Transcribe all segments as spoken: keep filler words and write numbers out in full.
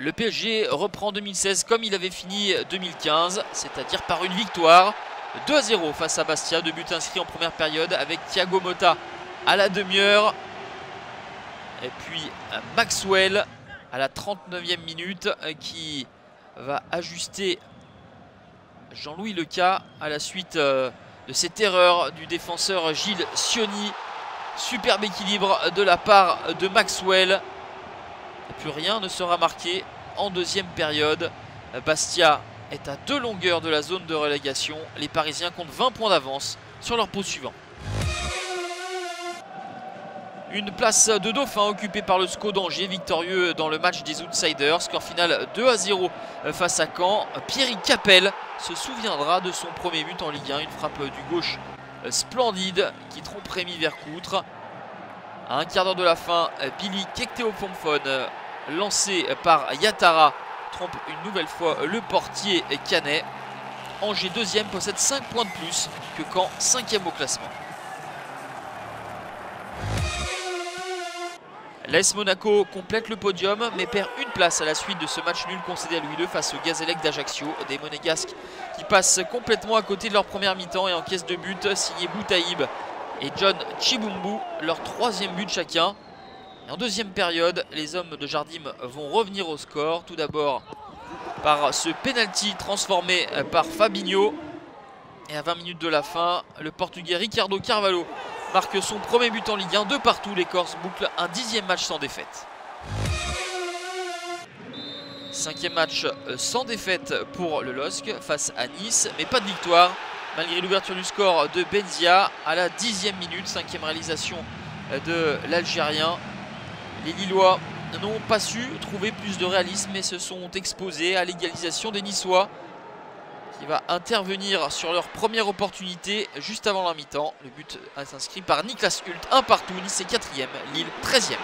Le P S G reprend deux mille seize comme il avait fini deux mille quinze, c'est-à-dire par une victoire deux à zéro face à Bastia. Deux buts inscrits en première période avec Thiago Motta à la demi-heure. Et puis Maxwell à la trente-neuvième minute qui va ajuster Jean-Louis Leca à la suite de cette erreur du défenseur Gilles Sioni. Superbe équilibre de la part de Maxwell. Et plus rien ne sera marqué en deuxième période. Bastia est à deux longueurs de la zone de relégation. Les Parisiens comptent vingt points d'avance sur leur pot suivant. Une place de dauphin occupée par le S C O d'Angers, victorieux dans le match des Outsiders. Score final deux à zéro face à Caen. Pierrick Capel se souviendra de son premier but en Ligue un. Une frappe du gauche splendide qui trompe Rémi Vercoutre. À un quart d'heure de la fin, Billy Kekteophomphone, lancé par Yatara, trompe une nouvelle fois le portier canet. Angers deuxième possède cinq points de plus que Caen cinquième au classement. L'A S Monaco complète le podium mais perd une place à la suite de ce match nul concédé à Louis deux face au Gazélec d'Ajaccio. Des Monégasques qui passent complètement à côté de leur première mi-temps et encaissent deux buts signés Boutaïb et John Chibumbu, leur troisième but chacun. Et en deuxième période, les hommes de Jardim vont revenir au score. Tout d'abord par ce penalty transformé par Fabinho. Et à vingt minutes de la fin, le Portugais Ricardo Carvalho marque son premier but en Ligue un. De partout, les Corses bouclent un dixième match sans défaite. Cinquième match sans défaite pour le L O S C face à Nice, mais pas de victoire malgré l'ouverture du score de Benzia à la dixième minute. Cinquième réalisation de l'Algérien. Les Lillois n'ont pas su trouver plus de réalisme et se sont exposés à l'égalisation des Niçois, qui va intervenir sur leur première opportunité juste avant la mi-temps. Le but est inscrit par Niklas Hult, un partout. Nice est quatrième, Lille treizième.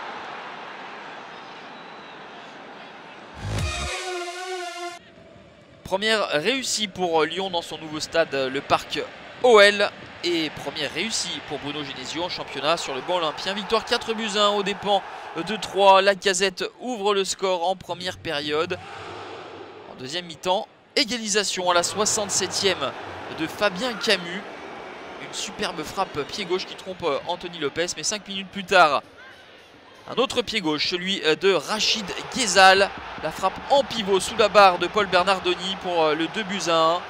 Première réussie pour Lyon dans son nouveau stade, le Parc O L. Et première réussie pour Bruno Genesio en championnat sur le banc olympien. Victoire quatre buts à un aux dépens de Troyes. Lacazette ouvre le score en première période. En deuxième mi-temps, égalisation à la soixante-septième de Fabien Camus. Une superbe frappe pied gauche qui trompe Anthony Lopez. Mais cinq minutes plus tard, un autre pied gauche, celui de Rachid Ghezal. La frappe en pivot sous la barre de Paul Bernardoni pour le deux buts à un.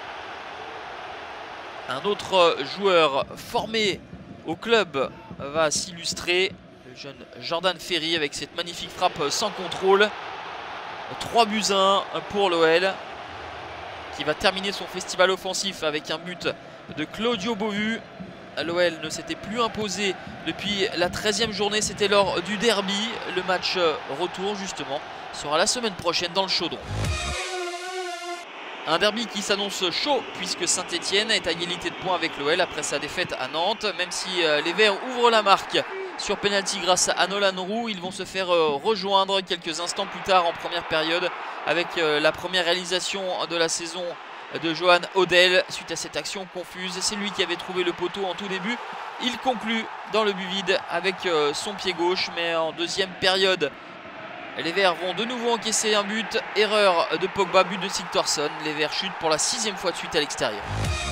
Un autre joueur formé au club va s'illustrer. Le jeune Jordan Ferry avec cette magnifique frappe sans contrôle. trois buts à un pour l'O L, qui va terminer son festival offensif avec un but de Claudio Bovu. L'O L ne s'était plus imposé depuis la treizième journée, c'était lors du derby. Le match retour justement sera la semaine prochaine dans le Chaudron. Un derby qui s'annonce chaud puisque Saint-Etienne est à égalité de points avec l'O L après sa défaite à Nantes. Même si les Verts ouvrent la marque sur penalty grâce à Nolan Roux, ils vont se faire rejoindre quelques instants plus tard en première période avec la première réalisation de la saison de Johan Odell. Suite à cette action confuse, c'est lui qui avait trouvé le poteau en tout début. Il conclut dans le but vide avec son pied gauche, mais en deuxième période, les Verts vont de nouveau encaisser un but. Erreur de Pogba, but de Sigthorsson. Les Verts chutent pour la sixième fois de suite à l'extérieur.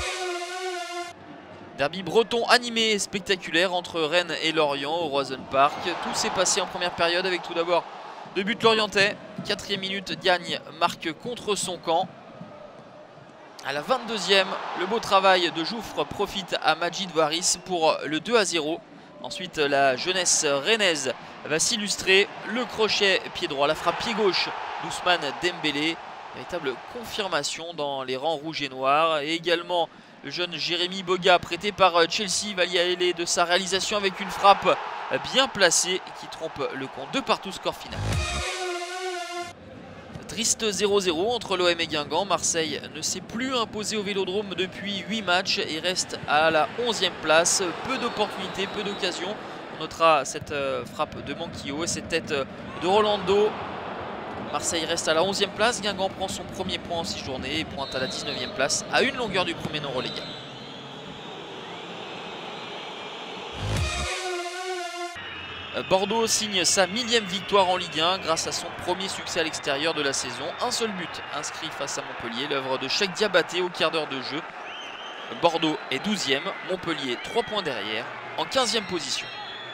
Derby breton animé et spectaculaire entre Rennes et Lorient au Roison Park. Tout s'est passé en première période avec tout d'abord deux buts lorientais. Quatrième minute, Diagne marque contre son camp. À la vingt-deuxième, le beau travail de Jouffre profite à Majid Waris pour le deux à zéro. Ensuite, la jeunesse rennaise va s'illustrer. Le crochet pied droit, la frappe pied gauche d'Ousmane Dembélé. Véritable confirmation dans les rangs rouges et noirs. Et également le jeune Jérémy Boga, prêté par Chelsea, va y aller de sa réalisation avec une frappe bien placée qui trompe le compte. De partout, score final. Triste zéro zéro entre l'O M et Guingamp. Marseille ne s'est plus imposé au Vélodrome depuis huit matchs et reste à la onzième place. Peu d'opportunités, peu d'occasions. On notera cette frappe de Manquillo et cette tête de Rolando. Marseille reste à la onzième place. Guingamp prend son premier point en six journées et pointe à la dix-neuvième place à une longueur du premier non relégué. Bordeaux signe sa millième victoire en Ligue un grâce à son premier succès à l'extérieur de la saison. Un seul but inscrit face à Montpellier, l'œuvre de Cheikh Diabaté au quart d'heure de jeu. Bordeaux est douzième, Montpellier trois points derrière, en quinzième position.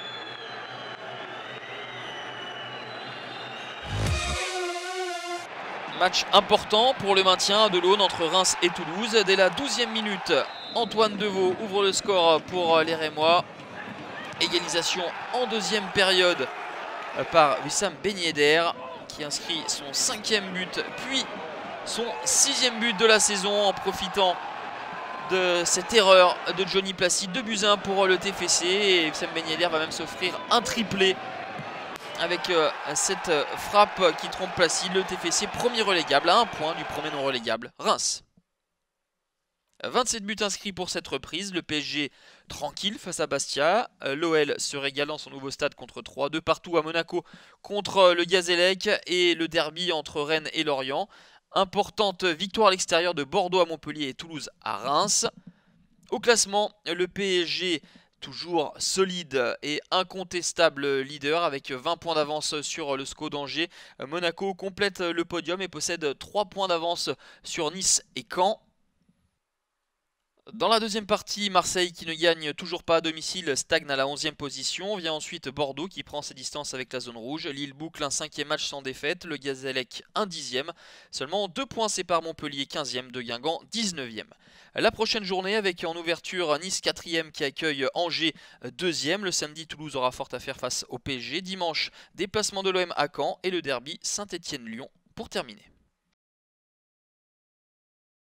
Match important pour le maintien de l'Aune entre Reims et Toulouse. Dès la douzième minute, Antoine Deveau ouvre le score pour les Rémois. Égalisation en deuxième période par Wissam Ben Yedder qui inscrit son cinquième but, puis son sixième but de la saison en profitant de cette erreur de Johnny Placide. Deux buts à un pour le T F C et Wissam Ben Yedder va même s'offrir un triplé avec euh, cette euh, frappe qui trompe Placide. Le T F C premier relégable à un point du premier non relégable Reims. vingt-sept buts inscrits pour cette reprise, le P S G tranquille face à Bastia, l'O L se régale dans son nouveau stade contre trois, de partout à Monaco contre le Gazélec et le derby entre Rennes et Lorient. Importante victoire à l'extérieur de Bordeaux à Montpellier et Toulouse à Reims. Au classement, le P S G toujours solide et incontestable leader avec vingt points d'avance sur le S C O d'Angers. Monaco complète le podium et possède trois points d'avance sur Nice et Caen. Dans la deuxième partie, Marseille qui ne gagne toujours pas à domicile stagne à la onzième position. Vient ensuite Bordeaux qui prend ses distances avec la zone rouge. Lille boucle un cinquième match sans défaite. Le Gazélec un dixième. Seulement deux points séparent Montpellier quinzième de Guingamp dix-neuvième. La prochaine journée avec en ouverture Nice quatrième qui accueille Angers deuxième. Le samedi, Toulouse aura fort à faire face au P S G. Dimanche, déplacement de l'O M à Caen et le derby Saint-Étienne-Lyon pour terminer.